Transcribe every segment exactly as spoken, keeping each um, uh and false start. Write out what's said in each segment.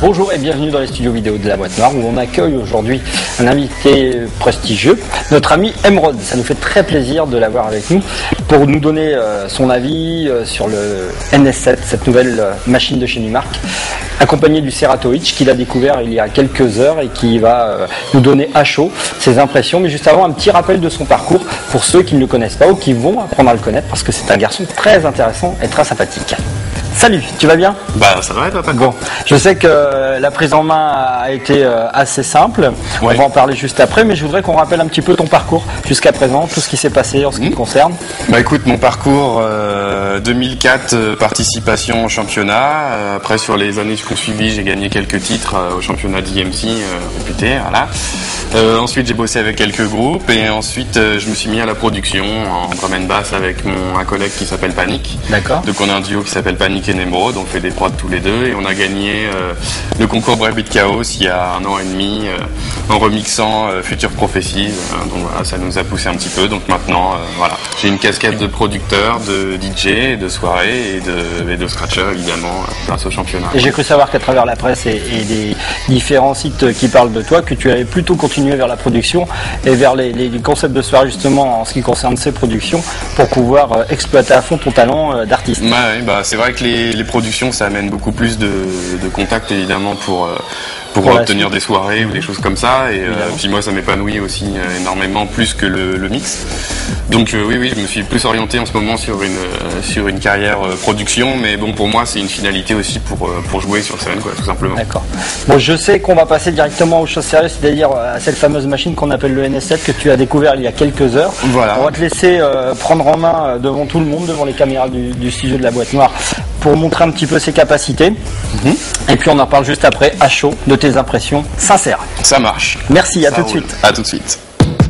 Bonjour et bienvenue dans les studios vidéo de la Boîte Noire où on accueille aujourd'hui un invité prestigieux, notre ami Emeraude. Ça nous fait très plaisir de l'avoir avec nous pour nous donner euh, son avis euh, sur le N S sept, cette nouvelle euh, machine de chez Numark, accompagné du Ceratoid qu'il a découvert il y a quelques heures et qui va euh, nous donner à chaud ses impressions. Mais juste avant, un petit rappel de son parcours pour ceux qui ne le connaissent pas ou qui vont apprendre à le connaître parce que c'est un garçon très intéressant et très sympathique. Salut, tu vas bien? Bah ça va, toi, pas Bon, je sais que la prise en main a été assez simple, ouais. On va en parler juste après, mais je voudrais qu'on rappelle un petit peu ton parcours jusqu'à présent, tout ce qui s'est passé en ce qui mmh. te concerne. Bah écoute, mon parcours, euh, deux mille quatre, euh, participation au championnat, euh, après sur les années qui ont suivi, j'ai gagné quelques titres euh, au championnat d'I M C euh, réputé, voilà. Euh, ensuite j'ai bossé avec quelques groupes et ensuite euh, je me suis mis à la production en drum and bass avec mon un collègue qui s'appelle Panic. D'accord. Donc on a un duo qui s'appelle Panic et Emeraude, on fait des prods tous les deux et on a gagné euh, le concours Breakbeat Chaos il y a un an et demi euh, en remixant euh, Future Prophecies. Euh, donc voilà, ça nous a poussé un petit peu. Donc maintenant, euh, voilà, j'ai une casquette de producteur, de D J, de soirée et de, et de scratcher évidemment grâce au championnat. Et j'ai cru savoir qu'à travers la presse et, et des différents sites qui parlent de toi, que tu avais plutôt continué vers la production et vers les, les, les concepts de soirée justement en ce qui concerne ces productions pour pouvoir euh, exploiter à fond ton talent euh, d'artiste. Bah, oui, bah, c'est vrai que les, les productions ça amène beaucoup plus de, de contacts évidemment pour, euh, pour, pour obtenir des soirées ou des choses comme ça et euh, puis moi ça m'épanouit aussi euh, énormément plus que le, le mix. Donc euh, oui oui je me suis plus orienté en ce moment sur une, euh, sur une carrière euh, production, mais bon pour moi c'est une finalité aussi pour, euh, pour jouer sur scène quoi, tout simplement. D'accord. Bon, je sais qu'on va passer directement aux choses sérieuses, c'est-à-dire à cette fameuse machine qu'on appelle le N S sept que tu as découvert il y a quelques heures. Voilà. On va te laisser euh, prendre en main euh, devant tout le monde, devant les caméras du, du studio de la Boîte Noire pour montrer un petit peu ses capacités. Mm-hmm. Et puis on en parle juste après à chaud de tes impressions sincères. Ça marche. Merci, à Ça tout roule. de suite. À tout de suite.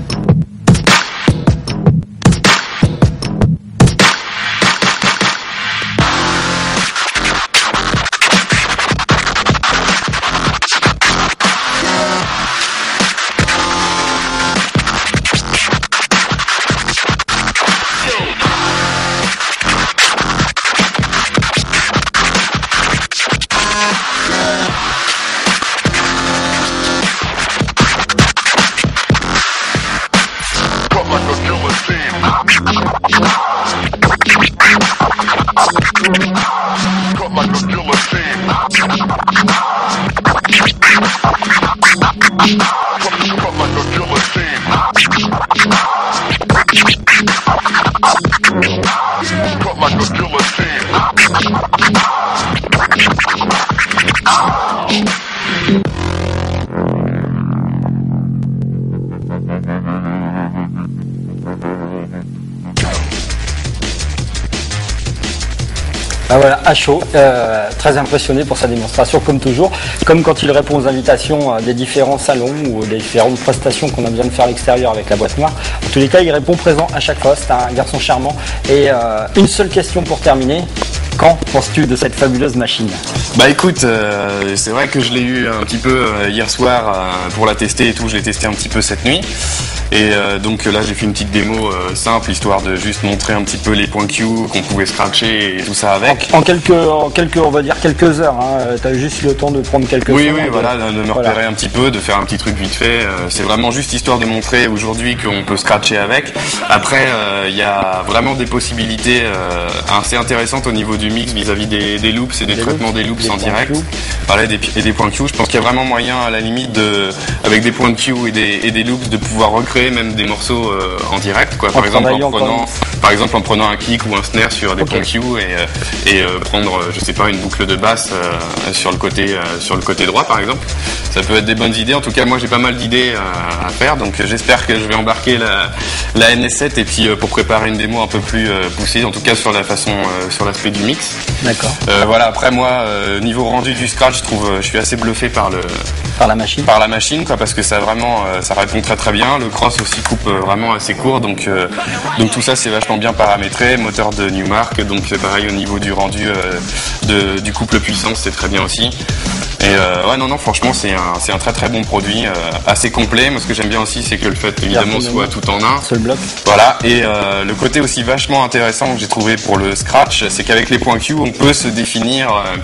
Ah voilà, à chaud, euh, très impressionné pour sa démonstration comme toujours, comme quand il répond aux invitations euh, des différents salons ou des différentes prestations qu'on a besoin de faire à l'extérieur avec la Boîte Noire. En tous les cas, il répond présent à chaque fois, c'est un garçon charmant. Et euh, une seule question pour terminer, qu'en penses-tu de cette fabuleuse machine? Bah écoute, euh, c'est vrai que je l'ai eu un petit peu euh, hier soir euh, pour la tester et tout, je l'ai testé un petit peu cette nuit. Et euh, donc là j'ai fait une petite démo euh, simple, histoire de juste montrer un petit peu les points Q qu'on pouvait scratcher et tout ça avec. En, en quelques, en quelques, on va dire quelques heures, hein. Tu as juste le temps de prendre quelques Oui, heures. oui, de, voilà, de me repérer voilà. un petit peu, de faire un petit truc vite fait. Euh, c'est vraiment juste histoire de montrer aujourd'hui qu'on peut scratcher avec. Après, il euh, y a vraiment des possibilités euh, assez intéressantes au niveau du mix vis-à-vis des, des loops et des, des traitements loops, des loops des en direct. Voilà, et des, et des points Q. Je pense qu'il y a vraiment moyen à la limite de, avec des points Q et des, et des loops, de pouvoir recréer même des morceaux euh, en direct, quoi. Par en exemple, en prenant, par exemple en prenant un kick ou un snare sur des okay. points Q et, et euh, prendre, je sais pas, une boucle de basse euh, sur le côté, euh, sur le côté droit, par exemple. Ça peut être des bonnes idées. En tout cas, moi, j'ai pas mal d'idées euh, à faire, donc j'espère que je vais embarquer la, la N S sept et puis euh, pour préparer une démo un peu plus euh, poussée, en tout cas sur la façon, euh, sur l'aspect du mix. D'accord. Euh, voilà. Après, moi, euh, niveau rendu du scratch, je trouve, je suis assez bluffé par le, par la machine, par la machine, quoi, parce que ça vraiment, euh, ça répond très très bien. Le cross aussi coupe euh, vraiment assez court, donc euh, donc tout ça c'est vachement bien paramétré. Moteur de Numark, donc c'est pareil au niveau du rendu euh, de, du couple puissance, c'est très bien aussi. Et euh, ouais non non franchement c'est un c'est un très très bon produit, euh, assez complet. Moi ce que j'aime bien aussi c'est que le fait évidemment soit tout en un. Seul bloc. Voilà, et euh, le côté aussi vachement intéressant que j'ai trouvé pour le scratch, c'est qu'avec les points Q on peut se définir euh,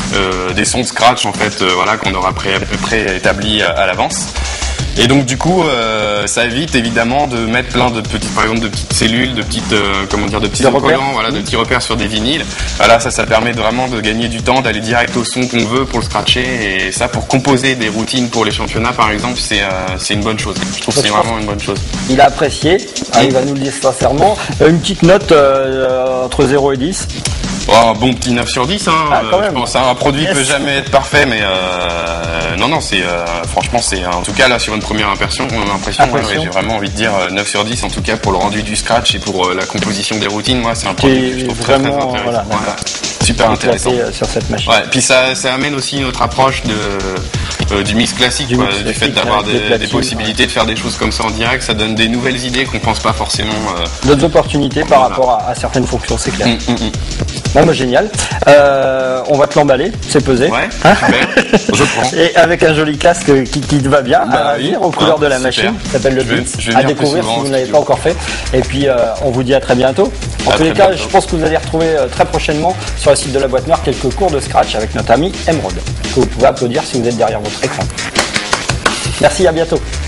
euh, des sons de scratch en fait, euh, voilà, qu'on aura pré- préétablis à, à l'avance. Et donc du coup, euh, ça évite évidemment de mettre plein de petites, par exemple, de petites cellules, de petites, euh, comment dire, de petits De autocollants, repères. voilà, de petits repères sur des vinyles. Voilà, ça, ça permet vraiment de gagner du temps, d'aller direct au son qu'on veut pour le scratcher. Et ça, pour composer des routines pour les championnats, par exemple, c'est, euh, c'est une bonne chose. Je trouve que c'est vraiment une bonne chose. Il a apprécié, hein, il va nous le dire sincèrement. Euh, Une petite note euh, entre zéro et dix. Oh, un bon petit neuf sur dix, hein. Ah, quand euh, même. je pense un produit Yes. peut jamais être parfait, mais euh, non, non, c'est euh, franchement, c'est en tout cas là sur une première impression, euh, impression, ouais, Impression. ouais, j'ai vraiment envie de dire euh, neuf sur dix en tout cas pour le rendu du scratch et pour euh, la composition des routines. Moi, c'est un produit que je trouve très, très vraiment, intéressant. voilà, Ouais, d'accord. super intéressant. Éclaté, euh, sur cette machine. Ouais, puis ça, ça amène aussi une autre approche de, euh, du mix classique, Du quoi, mix du classique, fait d'avoir avec des, des platines, des possibilités de faire des choses comme ça en direct, ça donne des nouvelles idées qu'on pense pas forcément. Euh, D'autres opportunités par Voilà. rapport à, à certaines fonctions, c'est clair. hum, hum, hum. Bon, bah, génial. Euh, on va te l'emballer, c'est pesé. Ouais, Hein super, je prends. Et avec un joli casque qui, qui te va bien, Bah à oui. dire, aux couleurs Ah, de la super. machine, ça s'appelle le Je vais- Beats, je vais à venir plus découvrir souvent si au vous ne l'avez studio. pas encore fait. Et puis, euh, on vous dit à très bientôt. En À tous les très cas, bientôt. je pense que vous allez retrouver euh, très prochainement sur le site de la Boîte Noire quelques cours de scratch avec notre ami Emerald, que vous pouvez applaudir si vous êtes derrière votre écran. Merci, à bientôt.